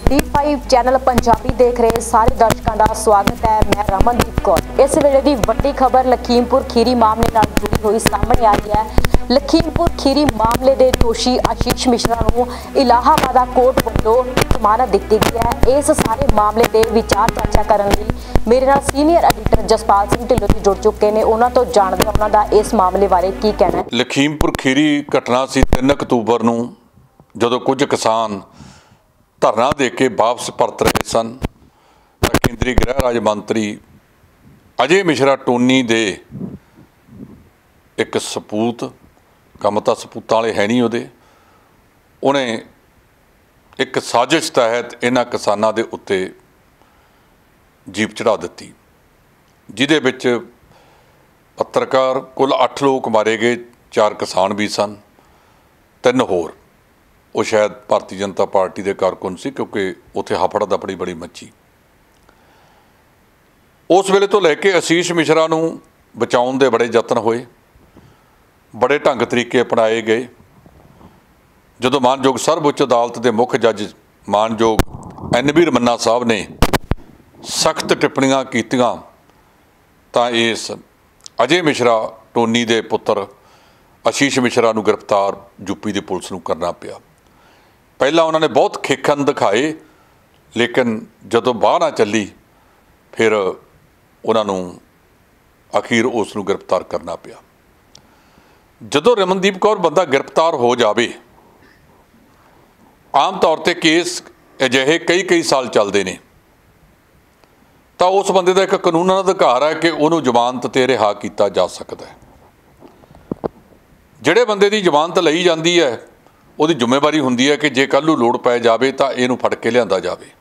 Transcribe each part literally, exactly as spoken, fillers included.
D five channel Punjabi देख रहे सारे दर्शकों का स्वागत है। मैं रमनदीप कौर। इस वेले की वड्डी खबर लखीमपुर खीरी मामले नाल जुड़ी हुई सामने आ रही है। लखीमपुर खीरी मामले के दोषी आशीष मिश्रा को इलाहाबाद कोर्ट वालों जमानत दी गई है। इस सारे मामले के विचार चर्चा करने लई मेरे नाल सीनियर एडिटर जसपाल सिंह ढिल्लों जी जुड़ चुके हैं। उन्होंने तो जानते हैं उन्हों का इस मामले बारे की कहना है। लखीमपुर खीरी घटना सी तीन अक्तूबर नूं जदों कुछ किसान धरना दे के वापस परत रहे सन तां केंद्रीय गृह राज्य मंत्री अजय मिश्रा टोनी दे एक सपूत काम तां सपूतां वाले है नहीं उहदे उन्हें एक साजिश तहत इन्हां किसानां दे उत्ते जीप चढ़ा दित्ती, जिहदे विच पत्रकार कुल अठ लोग मारे गए, चार किसान भी सन, तीन होर वो शायद भारतीय जनता पार्टी के कारकुन सी क्योंकि उत्थे हफड़ा दफड़ी बड़ी मची। उस वेले तो लैके आशीष मिश्रा नूं बचाउण दे बड़े यतन होए, बड़े ढंग तरीके अपनाए गए। जदों मानयोग सर्वउच्च अदालत के मुख जज मानयोग एन वी रमन्ना साहब ने सख्त टिप्पणियां कीतियां तां इस अजय मिश्रा टोनी के पुत्र आशीष मिश्रा नूं गिरफ्तार यूपी की पुलिस नूं करना पिया। पहला उन्होंने बहुत खेखन दिखाए, लेकिन जदों बाह ना चली फिर उन्होंने अखीर उस नूं गिरफ्तार करना पिया। जदों रमनदीप कौर बंदा गिरफ्तार हो जाए, आम तौर पर केस अजिहे कई कई साल चलते हैं, तो उस बंदे का एक कानूनन अधिकार है कि उन्होंने जमानत ते रिहा किया जा सकता है। जिहड़े बंदे की जमानत लई जाती है उसकी जिम्मेवारी होंदी है कि जे कल नूं लोड़ पै जाए तो इहनूं फड़ के लिआंदा जाए।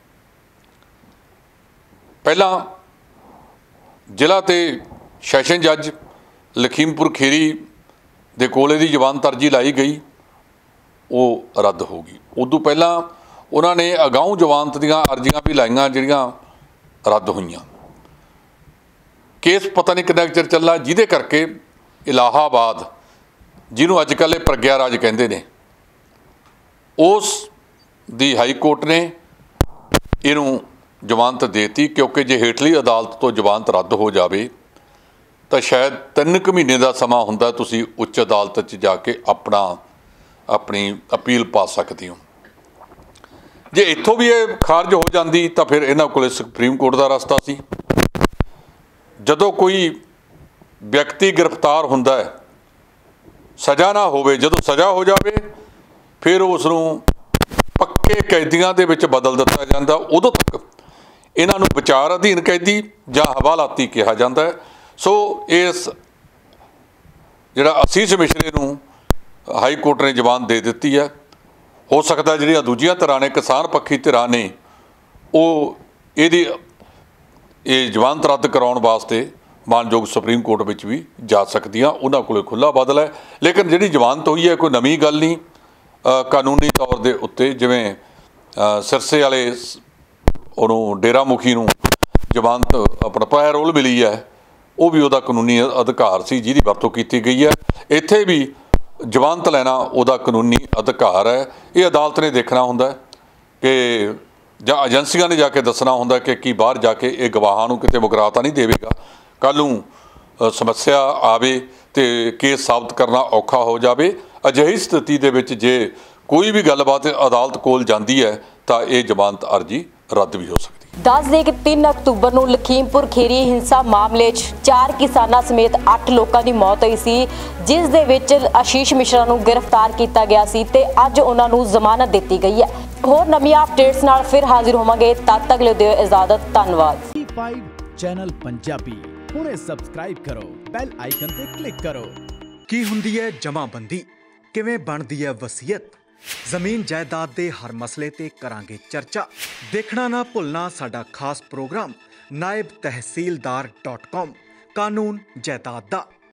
पहला जिला ते सैशन जज लखीमपुर खीरी दे कोल इहदी जमानत अर्जी लाई गई, वो रद्द हो गई। उदों पहला उन्होंने अगाऊं जमानत दीआं अर्जियां भी लाइयां जिहड़ियां रद्द होईयां। केस पता नहीं कितना चिर चला, जिहदे करके इलाहाबाद जिन्हों अजकल प्रग्या राज कहते हैं उस दी हाई कोर्ट ने इनू जमानत देती, क्योंकि जे हेठली अदालत तो जमानत रद्द हो जाए तो शायद तीन कु महीने का समा हुंदा तुसीं उच्च अदालत च जाके अपना अपनी अपील पा सकते हो। जे इत्थों भी ये खारिज हो जाती तो फिर इन्हां कोले सुप्रीम कोर्ट का रस्ता सी। जदों कोई व्यक्ति गिरफ्तार हुंदा है, सज़ा ना होवे, जदों सज़ा हो जाए फिर उसनूं पक्के कैदियां दे विच बदल दिता जाता, उदों तक इन्हां नूं विचार अधीन कैदी जां हवालाती कहा जाता है। सो इस जिहड़ा आशीष मिश्रे नूं हाई कोर्ट ने जमानत दे दित्ती है। हो सकता जिहड़ियां दूजियां धिरां ने किसान पक्षी धिरां ने वो इहदी ये जमानत रद्द कराउण वास्ते मानयोग सुप्रीम कोर्ट विच भी जा सकदियां, उन्हां कोले खुला बदल है। लेकिन जिहड़ी जमानत हुई है कोई नवीं गल नहीं। कानूनी तौर के उत्ते जिवें सिरसे वाले उहनूं डेरा मुखी नूं जमानत अपना पैरोल मिली है, वो भी उहदा कानूनी अधिकार सी जिहदी वरतों की गई है। इत्थे भी जमानत लेना उहदा कानूनी अधिकार है। ये अदालत ने देखना हुंदा कि जां एजेंसियां ने जाके दसना हुंदा कि की बाहर जाके ये गवाहां नूं किते मुकराता नहीं देवेगा, कल नूं समस्या आवे तो केस साबित करना औखा हो जाए। अजिही स्थिति दे विच जे कोई भी गलबात अदालत कोल जाती है तो ये जमानत अर्जी रद्द भी हो सकती है। दस दे कि तीन अक्तूबर नूं लखीमपुर खीरी हिंसा मामले च चार किसानां समेत अठ लोगों की मौत हुई सी, जिस दे विच आशीष मिश्रा नूं गिरफ्तार किया गया सी ते अज उन्हां नूं जमानत दी गई है। होर नवीं अपडेट्स नाल फिर हाजिर होवांगे, तद तक लिओ दिओ इजाजत। धन्नवाद। डी फाइव चैनल पंजाबी हुणे सबसक्राइब करो, बेल आइकन ते क्लिक करो। की हुंदी है जमाबंदी, किवें बनदी है वसीयत, जमीन जायदाद के हर मसले ते करांगे चर्चा। देखना ना भुलना साडा खास प्रोग्राम नायब तहसीलदार डॉट कॉम कानून जायदाद दा।